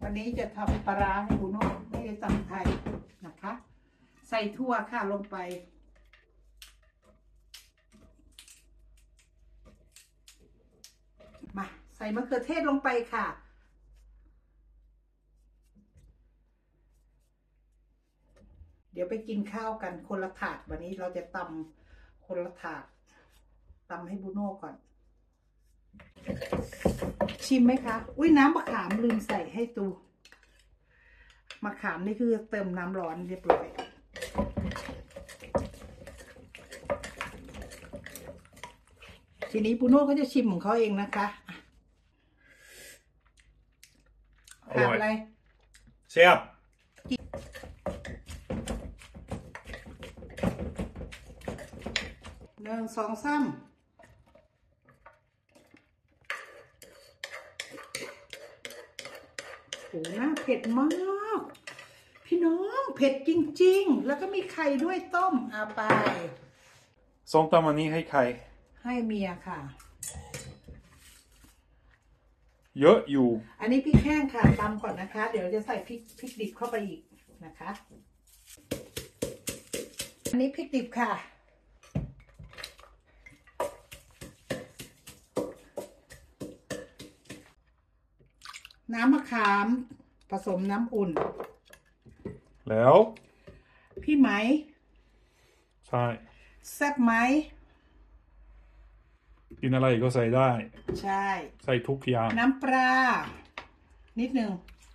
วันนี้จะทำปลาร้าให้บุโน่ไม่ได้ตำไทยนะคะ ใส่ถั่วค่ะลงไปมาใส่มะเขือเทศลงไปค่ะเดี๋ยวไปกินข้าวกันคนละถาดวันนี้เราจะตำคนละถาดตำให้บุโน่ก่อนชิมไหมคะอุ้ยน้ำมะขามลืมใส่ให้ตูมะขามนี่คือเติมน้ำร้อนเรียบร้อยทีนี้บุโน่เขาจะชิมของเขาเองนะคะถามอะไรแซ่บ 1 2 3โหน่าเผ็ดมากพี่น้องเผ็ดจริงๆแล้วก็มีไข่ด้วยต้มเอาไปส้มตำอันนี้ให้ใครให้เมียค่ะเยอะอยู่อันนี้พริกแห้งค่ะตำก่อนนะคะเดี๋ยวจะใส่พริกดิบเข้าไปอีกนะคะอันนี้พริกดิบค่ะน้ำมะขามผสมน้ำอุ่นแล้วพี่ไหมใช่แซ่บไหมกินอะไรก็ใส่ได้ใช่ใส่ทุกอย่างน้ำปลานิดหนึ่ง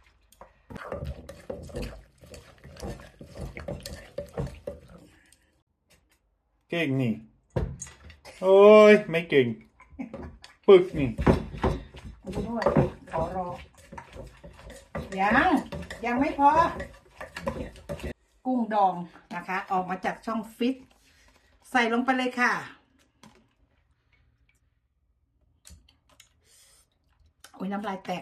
เก่งนี่โอ้ยไม่เก่งปึกนี่ดูด้วยขอรอยังไม่พอกุ้งดองนะคะออกมาจากช่องฟิตใส่ลงไปเลยค่ะโอ้ยน้ำลายแตก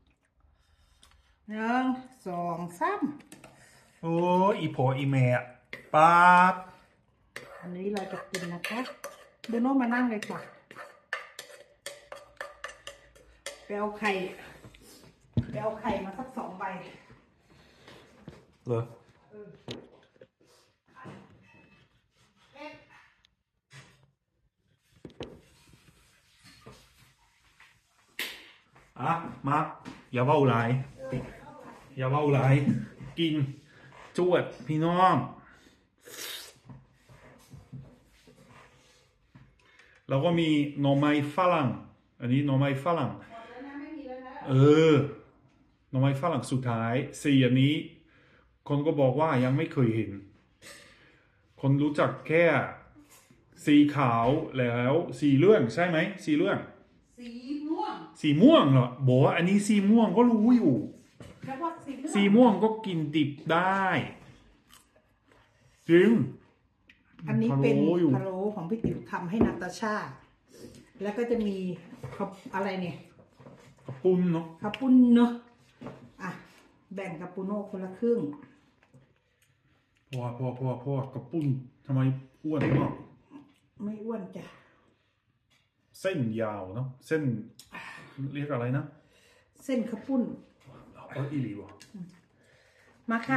1 2 3 โอ้ยอีโผอีแม่ป๊าบอันนี้เราจะกินนะคะดูโน่มานั่งเลยค่ะไปเอาไข่มาสัก2 ใบเหรอมาอย่าเว้าหลายกินจวดพี่น้องแล้วก็มีหน่อไม้ฝรั่งอันนี้หน่อไม้ฝรั่งหน่อไม้ฝรั่งสุดท้ายอันนี้คนก็บอกว่ายังไม่เคยเห็นคนรู้จักแค่สีขาวแล้วสีเหลืองใช่ไหมสีเหลืองสีม่วงเหรอบอกว่าอันนี้สีม่วงก็รู้อยู่สีม่วงก็กินดิบได้จริงอันนี้เป็นพะโล้ของพี่ติ๋วทำให้นาตาชาแล้วก็จะมีอะไรเนี่ยข้าวปุ้นเนาะอ่ะแบ่งกับปูโน่คนละครึ่งพอกระปุ้นทำไมอ้วนมากไม่อ้วนจ้ะเส้นยาวเนาะเส้นเรียกอะไรนะเส้นข้าวปุ้นอีหลีวะมาค่ะ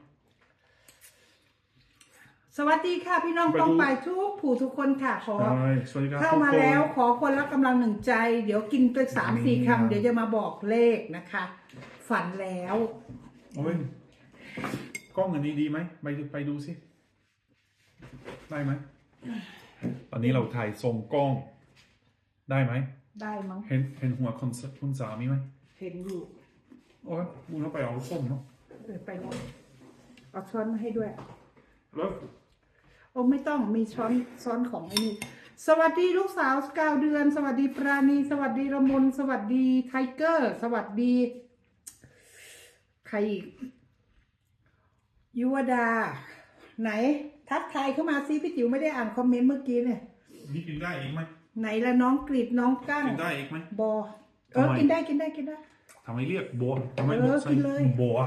สวัสดีค่ะพี่น้องต้องไปทุกคนค่ะขอเข้ามาแล้วขอคนละกำลังหนึ่งใจเดี๋ยวกินไป3-4 คำเดี๋ยวจะมาบอกเลขนะคะฝันแล้วโอ้ยกล้องอันนี้ดีไหมไปดูสิได้ไหมตอนนี้เราถ่ายทรงกล้องได้ไหมได้มั้งเห็นหัวคุณสามีไหมเห็นอยู่โอ้ยบุญเขาไปเอาส้มเนาะไปแล้วเอาช้อนมาให้ด้วยแล้วโอ้ไม่ต้องมีช้อนของไอ้นี่สวัสดีลูกสาว9 เดือนสวัสดีปราณีสวัสดีละมุนสวัสดีไทเกอร์สวัสดีใครอีกยุวดาไหนทักทายเข้ามาซิพี่จิ๋วไม่ได้อ่านคอมเมนต์เมื่อกี้เนี่ยนี่กินได้อีกไหมไหนละน้องกรีดน้องกั้งกินได้อีกไหมบอกินได้ทำไมเรียกบัวทำไมใส่บัว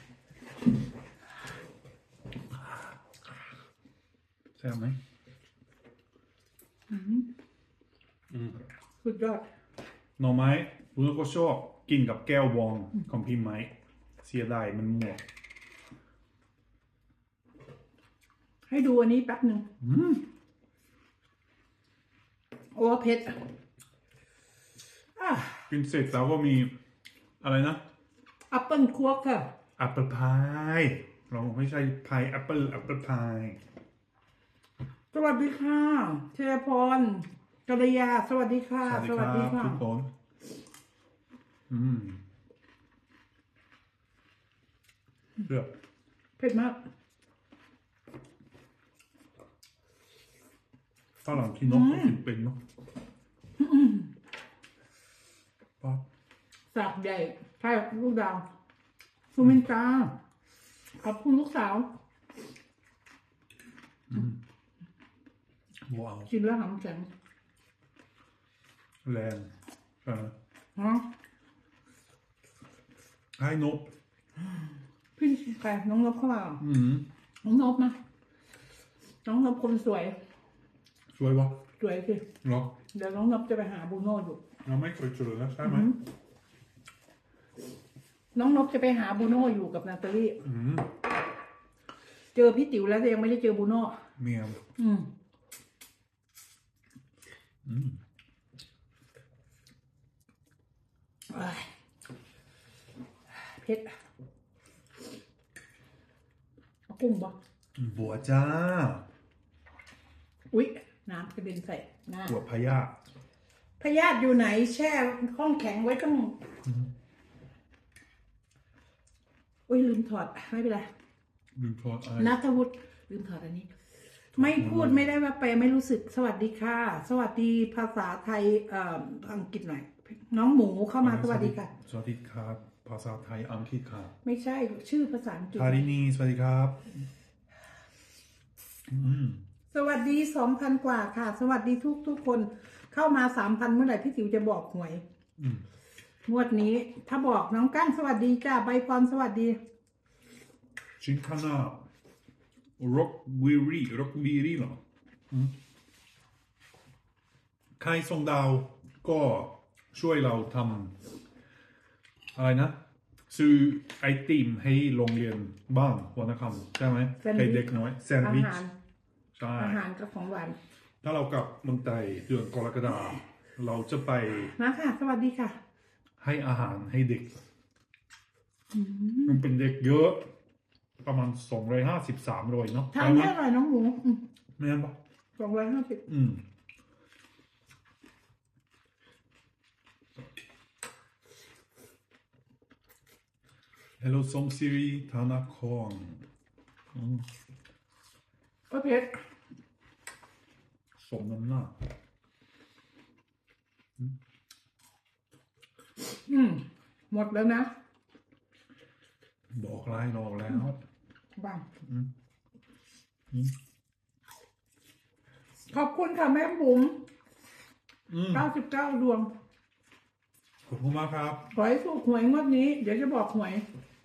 ใช่ไหมสุดยอดหน่อไม้รู้ก็ชอบกินกับแก้ววองของพี่ไม้เสียดายมันหมดให้ดูอันนี้แป๊บหนึ่งโอ้เผ็ดอ่ะกินเสร็จแล้วก็มีอะไรนะแอปเปิลคั่วค่ะแอปเปิลพายเราไม่ใช่พายแอปเปิลพายสวัสดีค่ะเชยพรกัลยาสวัสดีค่ะสวัสดีครับทุกคนเลือกเผ็ดมากฝรั่งที่นกก็กินเป็นเนาะป๊อปสากใหญ่ใช่ลูกดาวสุมินตราขอบคุณลูกสาวว้าวกินแล้วหำแข็งแรงใช่ไหมฮะให้นกพี่ใครน้องนบเข้ามาเหรอน้องนบนะน้องนบคนสวยสวยวะสวยสิเหรอเดี๋ยวน้องนบจะไปหาบูโน่อยู่เราไม่เคยเจอนะใช่ไหมน้องนบจะไปหาบูโน่อยู่กับนาตาลีอืมเจอพี่ติ๋วแล้วแต่ยังไม่ได้เจอบูโน่เมียมอ้ายเผ็ดเอากุ้งบ่บัวจ้าอุ๊ยน้ำกระเด็นใส่หน้าบัวพยาพยาธิอยู่ไหนแช่ห้องแข็งไว้ตั้งอุ้ยลืมถอดไม่เป็นไรลืมทอดอะไรนัทวุฒิลืมถอดอันนี้ ไม่พูดไม่ได้ว่าไปไม่รู้สึกสวัสดีค่ะ สวัสดีภาษาไทยอังกฤษหน่อย น้องหมูเข้ามาสวัสดีค่ะสวัสดีครับ ภาษาไทยอังกฤษครับไม่ใช่ชื่อภาษาอังกฤษทารินีสวัสดีครับสวัสดี 2,000 กว่าค่ะ สวัสดีทุกคนเข้ามา 3,000 เมื่อไหร่พี่ติ๋วจะบอกหวยงวดนี้ถ้าบอกน้องกั้งสวัสดีจ้าใบพรสวัสดีชินคานาร็อกวีรีเหรอใครส่งดาวก็ช่วยเราทำอะไรนะ ซื้อไอติมให้โรงเรียนบ้างวันละคำใช่ไหมแซนด์วิชให้เด็กน้อยแซนด์อาวิชหารใช่อาหารกับของหวานถ้าเรากลับเมืองไทยเดือนกรกฎาคมเราจะไปนะค่ะ สวัสดีค่ะให้อาหารให้เด็ก มันเป็นเด็กเยอะ ประมาณ250-300เนาะทานแค่อร่อยน้องหมูไม่งั้นปะ 250 Hello ซงซิริธนาครก็เผ็ดสมน้ำหน้าหมดแล้วนะบอกไล่นอกแล้วบ้างขอบคุณค่ะแม่บุ๋ม99 ดวงขอบคุณมากครับขอให้ถูกหวยงวดนี้ เดี๋ยวจะบอกหวย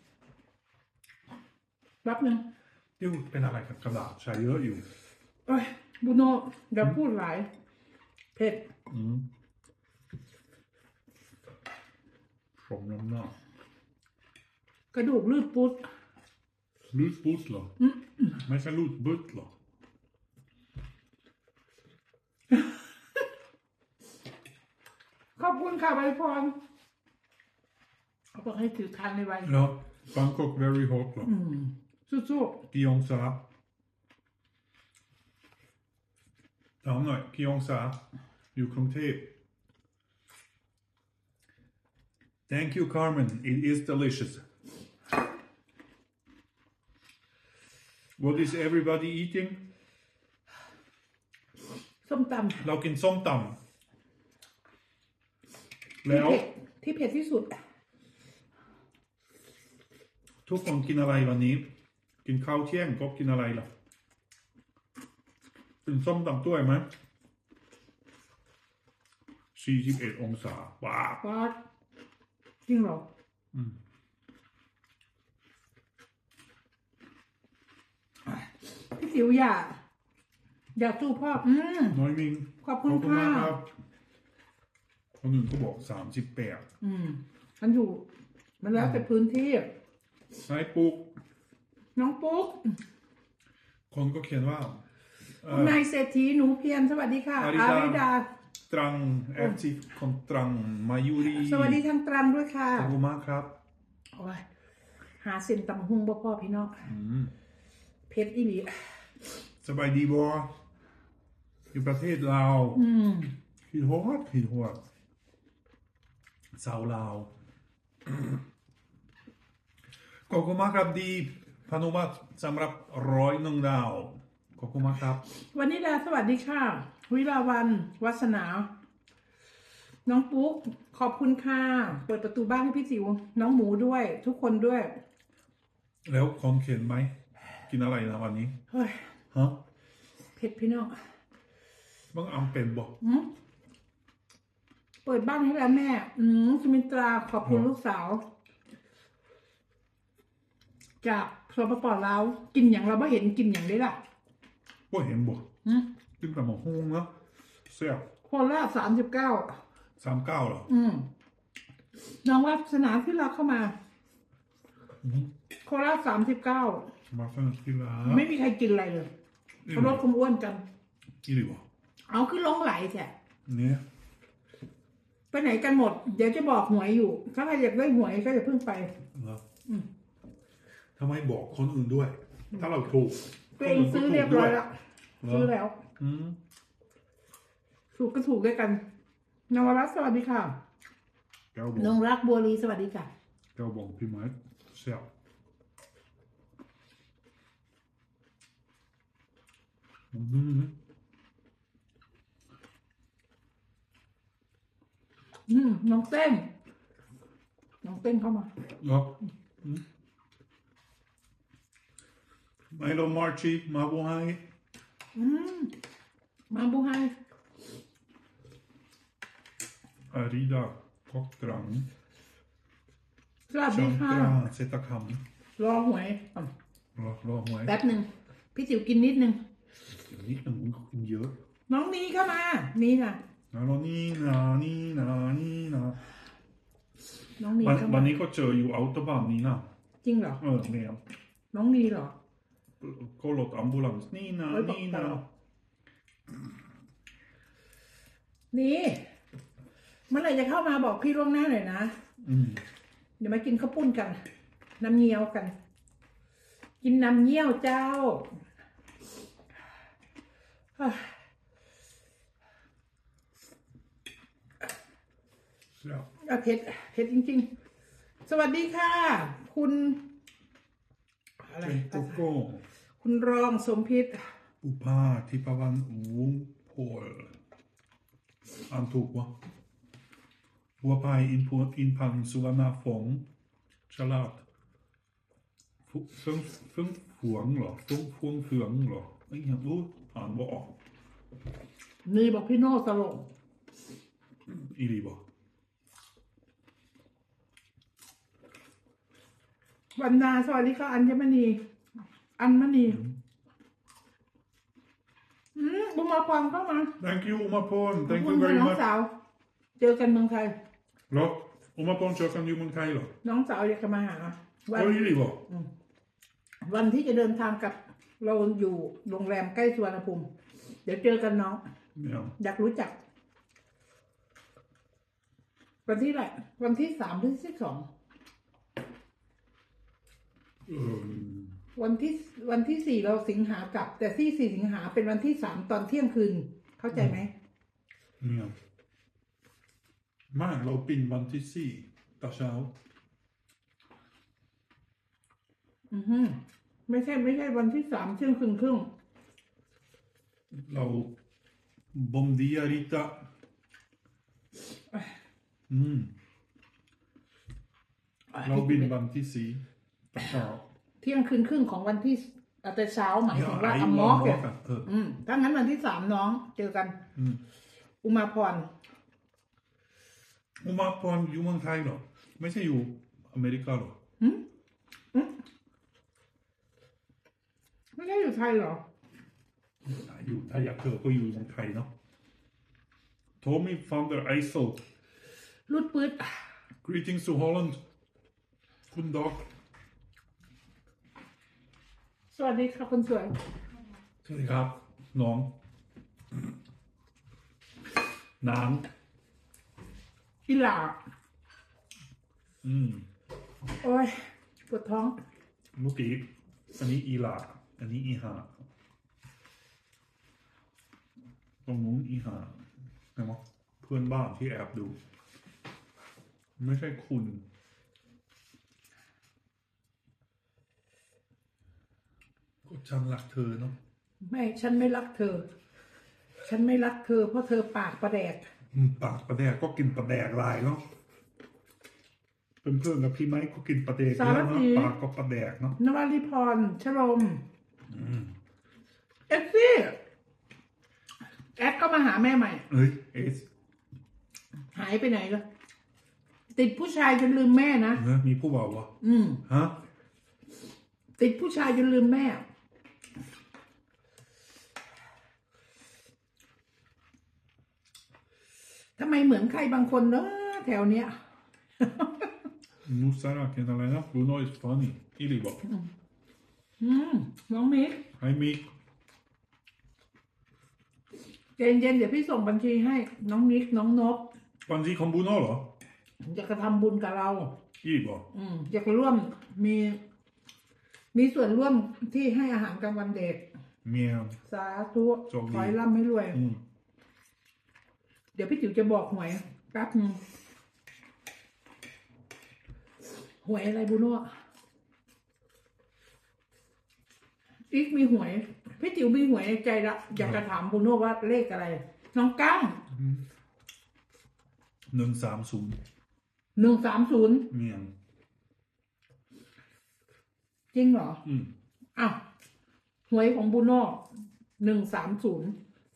แป๊บหนึ่งที่เป็นอะไรกับกระดาษใช้เยอะอยู่เอ้ยบุโนเดี๋ยวพูดหลาย เผ็ดสมน้ำหน้ากระดูกลืดปุ๊ดลูดบุ๊ดเหรอไม่ใช่ลูดบุ๊ดเหรอขอบคุณค่ะใบพรเขาบอกให้ถือทานในใบแล้วบางกอก very hot เหรอสู้กี่องศาถามหน่อยกี่องศาอยู่กรุงเทพ Thank you Carmen it is delicious What is everybody eating ๆส้มตำเรากินส้มตำแล้วที่เผ็ดที่สุดทุกคนกินอะไรวันนี้ กินข้าวเที่ยงก็กินอะไรล่ะเป็นส้มตำด้วยไหม41 องศาว้าวก็จริงเหรอพี่ติ๋วอย่าสู้พ่อน้อยมิงขอบคุณค่ะมากครับคนอื่นก็บอก38 มันอยู่ มันแล้วแต่พื้นที่นายปุ๊กน้องปุ๊กคนก็เขียนว่าคุณนายเศรษฐีหนูเพียรสวัสดีค่ะ อาริดาตรังแอฟซีคนตรังมายุรีสวัสดีทางตรังด้วยค่ะขอบคุณมากครับโอ้ยหาเส้นตำหุงบ่พ่อพี่น้องเพชรอีหลีสบายดีบออยู่ประเทศลาวคิดฮอดสาวลาวขอบคุณมากครับดีพานุมาตรสำหรับ101 ดาวขอบคุณมากครับวันนี้ดาสวัสดีค่ะ วิลาวันวัสนา น้องปุ๊กขอบคุณค่ะ เปิดประตูบ้านให้พี่จิ๋วน้องหมูด้วย ทุกคนด้วยแล้วของเขียนไหมกินอะไรนะวันนี้เฮ้ยฮะเผ็ดพี่น้องบ้างอำเป็นบอกเปิดบ้านให้แล้วแม่สุมินตราขอบคุณลูกสาว จากสปปลาวกินอย่างเราไม่เห็นกินอย่างได้ล่ะว่าเห็นบอกกินแต่หมกฮุ้งเนาะเสียบโคราช39 39เหรอน้องวัฒนาที่เราเข้ามา โคราช39 มาฟังกีฬาไม่มีใครกินอะไรเลยเขาลดความอ้วนกันอีหลีบอกเอาขึ้นลงไหลแท้เนี่ยไปไหนกันหมด เดี๋ยวจะบอกหวยอยู่ ถ้าใครอยากได้หวยก็จะเพิ่งไปเหรอทำไมบอกคนอื่นด้วย ถ้าเราถูกตัวเองซื้อเรียบร้อยแล้วซื้อแล้วถูกก็ถูกด้วยกันนวรัตน์สวัสดีค่ะแก้วบนอกงรักบัวลีสวัสดีค่ะแก้วบอกพี่ไม้เสียบน้องเต้นน้องเต้นเข้ามาเหรอไมโลมาร์ชีมาบูไฮมาบูไฮอาริดาคอกตรังสวัสชัดีงค่ะตราเซตะครอหวยำรอหวยแป๊บหนึ่งพี่จิ๋วกินนิดนึงนี่หนูกินเยอะน้องนีเข้ามา นี่นะแล้วนี่นะนี่นะนี่นะน้องนีวันเข้าวัมานนี้ก็เจออยู่อัลตบานนี้นะจริงเหรอเนี่ยน้องนีเหรอก็รถอัมบูลันซ์นี่นะไว้บอกนี่ต่นะอ นี่เมื่อไหร่จะเข้ามาบอกพี่ล่วงหน้าหน่อยนะ เดี๋ยวมากินข้าวปุ้นกัน น้ำเงี้ยวกัน กินน้ำเงี้ยวเจ้าอ่ะเสียบเผ็ดเผ็ดจริงๆ สวัสดีค่ะ คุณอะไรโกโก้คุณรองสมพิษอุปาทิพวันอูโพลอ่านถูกวะบัวพายอินพันธ์สุวรรณฟงษ์ฉลาดเฟื่องฝวงเหรอเฟืองเหรอไอ้เหี้ยอ่านบ่ออกนี่บอกพี่โน่ตลกอีหลีบ่วันนาสวัสดีค่ะ อัญมณีอัญมณีบุญมาพรเข้ามา Thank you อุมาพร Thank คุ you ณ very น้อง much สาว เจอกันเมืองไทยเหรออุมาพรเจอกันอยู่เมืองไทยเหรอน้องสาวอยากจะมาหา วันโอ้ยอีหลีบ่วันที่จะเดินทางกับเราอยู่โรงแรมใกล้สุวรรณภูมิ เดี๋ยวเจอกันน้องเนี่ยอยากรู้จัก วันที่ไหนวันที่3หรือที่2วันที่4เราสิงหากลับ แต่ที่4สิงหาเป็นวันที่3ตอนเที่ยงคืน เข้าใจไหมเนี่ยไม่เราปินวันที่4ตอนเช้าไม่ใช่วันที่3เที่ยงคืนครึ่งเราบอมดีอาริตาเราบินวันที่4ตอนเช้าเที่ยงคืนครึ่งของวันที่แต่เช้าหมายถึงว่าอมอกเนี่ยถ้างั้นวันที่3น้องเจอกันอุมาพรอุมาพรอยู่เมืองไทยเหรอไม่ใช่อยู่อเมริกาเหรอไม่ได้อยู่ไทยเหรออยู่ถ้าอยากเจอก็อยู่เมืองไทยเนาะ Tommy van der IJssel รุดปืด Greetings to Holland Guten Dag วัสดีค่ะคนสวยสวัสดีครับ น้อง น้อีหลาำโอ้ยปวดท้องเมื่อกี้อันนี้อีหลาอันนี้อีหาตรงนู้นอีหาเห็นไหมเพื่อนบ้านที่แอบดู ไม่ใช่คุณก็ฉันรักเธอเนาะไม่ฉันไม่รักเธอ ฉันไม่รักเธอเพราะเธอปากประแดกปากปลาแดกก็กินปลาแดกลายเนาะเป็นเพื่อนกับพี่ไม้ก็กินปลาแดกเยอะเนาะปากก็ปลาแดกเนาะนวลิพรชโลมเอฟซี่แอดก็มาหาแม่ใหม่เอ้ยเอสหายไปไหนล่ะติดผู้ชายจนลืมแม่นะมีผู้บ่าววะฮะติดผู้ชายจนลืมแม่ทำไมเหมือนใครบางคนเนอะแถวเนี้ย Nu Sarah ken alena Bruno is funny อีหลีบอกน้องมิก Hej Mik เย็นๆเดี๋ยวพี่ส่งบัญชีให้ น้องมิกน้องนบบัญชีของ Bruno เหรออยากจะทำบุญกับเราอีหลีบอกอยากจะร่วมมีส่วนร่วมที่ให้อาหารกลางวันเด็กเมียวสาธุโชคดีขอให้ร่ำให้รวย เดี๋ยวพี่จิ๋วจะบอกหวยแป๊บนึงหวยอะไรบูโน่อีกมีหวย พี่จิ๋วมีหวยในใจละอยากจะถามบูโน่ว่าเลขอะไร น้องกั้ง 130 130 เมียวจริงเหรออ้าวหวยของบูโน่130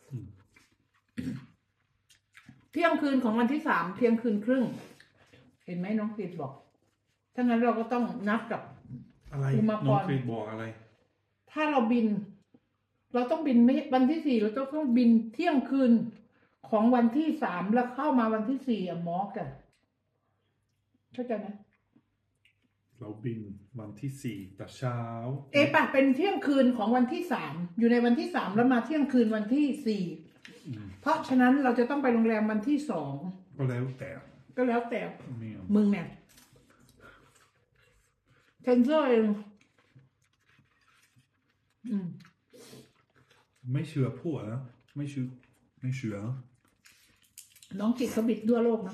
เที่ยงคืนของวันที่3เที่ยงคืนครึ่งเห็นไหมน้องติดบอกถ้างั้นเราก็ต้องนับกับอะไรอุมาพรน้องเคยบอกอะไรถ้าเราบิน เราต้องบินไม่วันที่4เราต้องบินเที่ยงคืนของวันที่3แล้วเข้ามาวันที่4หมอกันเข้าใจไหมเราบินวันที่4แต่เช้าปะเป็นเที่ยงคืนของวันที่3อยู่ในวันที่3แล้วมาเที่ยงคืนวันที่4เพราะฉะนั้นเราจะต้องไปโรงแรมวันที่2 ก็แล้วแต่ก็แล้วแต่เมียวมึงเนี่ยเทนเซอร์เองไม่เชื่อผัวนะไม่เชื่อน้องจิตเขาบิดทั่วโลกนะ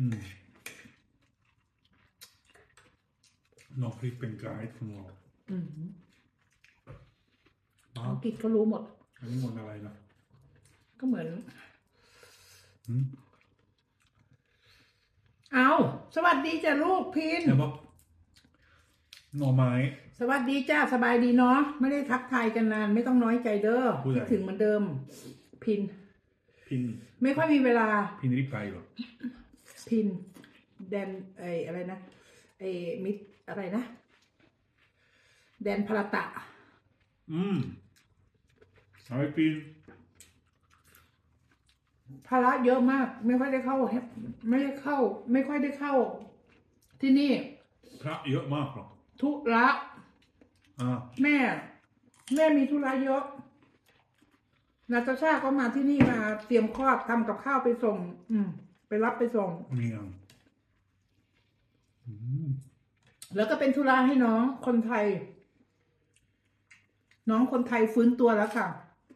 น้องคลิปเป็นไกด์ของเราน้องจิตเขารู้หมดอันนี้หมดอะไรนะก็เหมือนเอาสวัสดีจ้ะลูกพินเดี๋ยวบอกหน่อไม้สวัสดีจ้าสบายดีเนาะไม่ได้ทักทายกันนานไม่ต้องน้อยใจเด้อคิดถึงเหมือนเดิม พิน ไม่ค่อยมีเวลาพินรีบไปเหรอพินแดนอะไรนะมิดอะไรนะแดนพลตะเอาไปพินภาระเยอะมากไม่ค่อยได้เข้าไม่ค่อยได้เข้า ที่นี่พระเยอะมากหรอธุระแม่มีธุระเยอะนาตาชาก็มาที่นี่มาเตรียมคลอดทำกับข้าวไปส่งไปรับไปส่งเมียงแล้วก็เป็นธุระให้น้องคนไทย น้องคนไทยฟื้นตัวแล้วค่ะ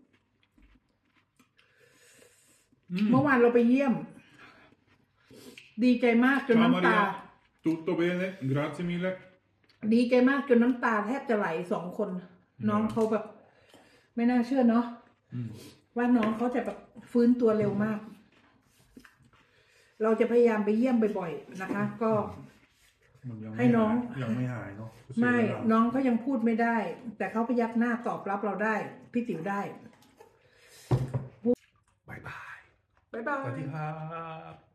เมื่อวานเราไปเยี่ยม ดีใจมากจนน้ำตา Tutto bene grazie mille ดีใจมากจนน้ำตาแทบจะไหล2 คน น้องเขาแบบ ไม่น่าเชื่อเนาะว่าน้องเขาจะแบบฟื้นตัวเร็วมาก เราจะพยายามไปเยี่ยมบ่อยๆนะคะ ก็ให้น้องยังไม่หายเนาะไม่น้องเขายังพูดไม่ได้ แต่เขาพยักหน้าตอบรับเราได้พี่ติ๋วได้บายบายบ๊ายบายสวัสดีครับ